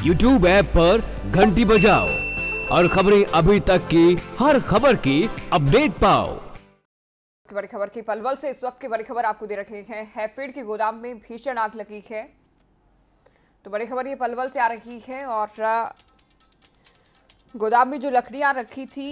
YouTube app पर घंटी बजाओ और खबरें अभी तक की हर खबर की अपडेट पाओ। बड़ी खबर की पलवल से इस वक्त की बड़ी खबर आपको दे रखी है। हैफेड के गोदाम में भीषण आग लगी है। तो बड़ी खबर ये पलवल से आ रही है और गोदाम में जो लकड़ियां रखी थी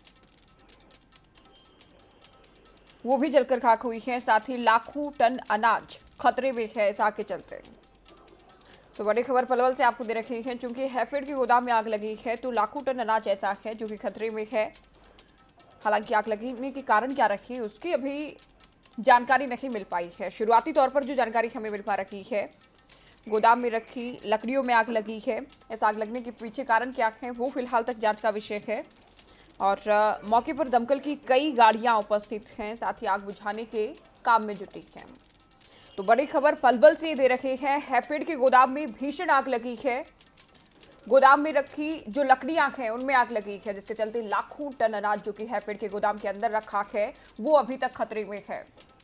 वो भी जलकर खाक हुई है। साथ ही लाखों टन अनाज खतरे में है इस आग के चलते। तो बड़ी खबर पलवल से आपको दे रखी है। चूंकि हैफेड के गोदाम में आग लगी है तो लाखों टन अनाज ऐसा है जो कि खतरे में है। हालांकि आग लगने के कारण क्या रखी उसकी अभी जानकारी नहीं मिल पाई है। शुरुआती तौर पर जो जानकारी हमें मिल पा रही है, गोदाम में रखी लकड़ियों में आग लगी है। इस आग लगने के पीछे कारण क्या है वो फिलहाल तक जांच का विषय है। और मौके पर दमकल की कई गाड़ियां उपस्थित हैं, साथ ही आग बुझाने के काम में जुटी हैं। तो बड़ी खबर पलवल से दे रहे हैं। हैफेड के गोदाम में भीषण आग लगी है। गोदाम में रखी जो लकड़ियां हैं उनमें आग लगी है, जिसके चलते लाखों टन अनाज जो कि हैफेड के गोदाम के अंदर रखा है वो अभी तक खतरे में है।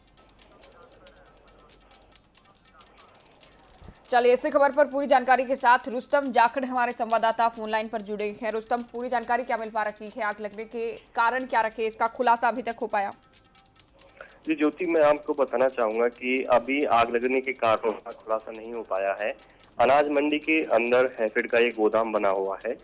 चलिए इसी खबर पर पूरी जानकारी के साथ रुस्तम जाखड़ हमारे संवाददाता फोन लाइन पर जुड़े हैं। रुस्तम, पूरी जानकारी क्या मिल पा रही है? आग लगने के कारण क्या रखे, इसका खुलासा अभी तक हो पाया? जी ज्योति, मैं आपको बताना चाहूंगा कि अभी आग लगने के कारणों का खुलासा नहीं हो पाया है। अनाज मंडी के अंदर हैफेड का एक गोदाम बना हुआ है।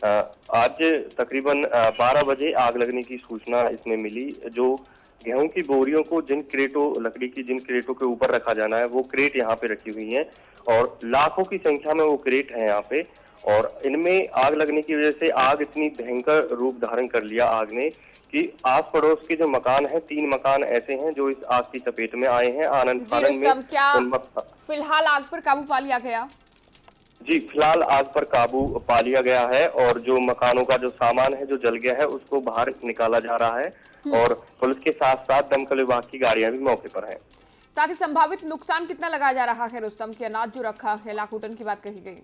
आज तकरीबन 12 बजे आग लगने की सूचना इसमें मिली। जो गेहूं की बोरियों को लकड़ी की जिन क्रेटों के ऊपर रखा जाना है वो क्रेट यहाँ पे रखी हुई हैं और लाखों की संख्या में वो क्रेट है यहाँ पे। और इनमें आग लगने की वजह से आग इतनी भयंकर रूप धारण कर लिया आग ने कि आस पड़ोस के जो मकान हैं, 3 मकान ऐसे हैं जो इस आग की चपेट में आए हैं। आनंद फानन में क्या फिलहाल आग पर काबू पा लिया गया? जी, फिलहाल आग पर काबू पा लिया गया है और जो मकानों का जो सामान है जो जल गया है उसको बाहर निकाला जा रहा है और पुलिस के साथ साथ दमकल विभाग की गाड़ियां भी मौके पर हैं। साथ ही संभावित नुकसान कितना लगाया जा रहा है रुस्तम? के अनाज जो रखा है लाखों टन की बात कही गई।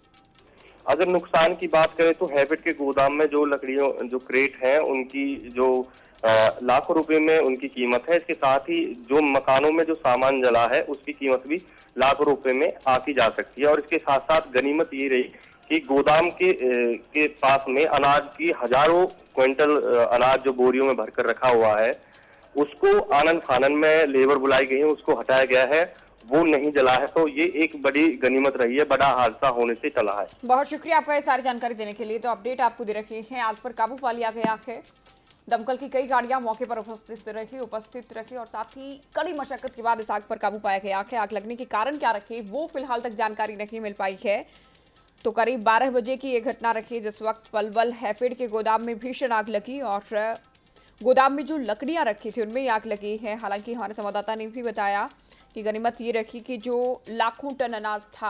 अगर नुकसान की बात करें तो हैफेड के गोदाम में जो लकड़ियों जो क्रेट हैं उनकी जो लाखों रुपए में उनकी कीमत है। इसके साथ ही जो मकानों में जो सामान जला है उसकी कीमत भी लाखों रुपए में आकी जा सकती है। और इसके साथ साथ गनीमत ये रही कि गोदाम के पास में अनाज की हजारों क्विंटल अनाज जो बोरियों में भरकर रखा हुआ है उसको आनंद फानन में लेबर बुलाई गई है, उसको हटाया गया है, वो नहीं जला है। तो ये एक बड़ी गनीमत रही है, बड़ा हादसा होने से चला है। बहुत शुक्रिया आपका ये सारी जानकारी देने के लिए। तो अपडेट आपको दे रखी है। आग पर काबू पा लिया गया है। दमकल की कई गाड़ियां मौके पर उपस्थित रही और साथ ही कड़ी मशक्कत के बाद इस आग पर काबू पाया गया है। आग लगने के कारण क्या रखे वो फिलहाल तक जानकारी नहीं मिल पाई है। तो करीब 12 बजे की ये घटना रखी जिस वक्त पलवल हैफेड के गोदाम में भीषण आग लगी और गोदाम में जो लकड़ियां रखी थी उनमें आग लगी है। हालांकि हमारे संवाददाता ने भी बताया कि गनीमत ये रखी कि जो लाखों टन अनाज था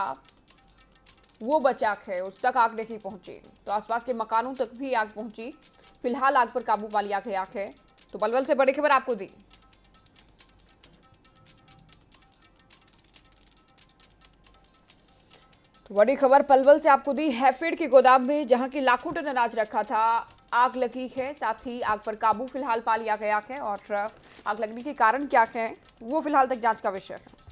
वो बचा है, उस तक आग नहीं पहुंची। तो आसपास के मकानों तक भी आग पहुंची। फिलहाल आग पर काबू पा लिया गया है। तो पलवल से बड़ी खबर आपको दी। तो बड़ी खबर पलवल से आपको दी। हैफेड के गोदाम में जहां की लाखों टन अनाज रखा था आग लगी है। साथ ही आग पर काबू फिलहाल पा लिया गया है और आग लगने के कारण क्या है वो फिलहाल तक जांच का विषय है।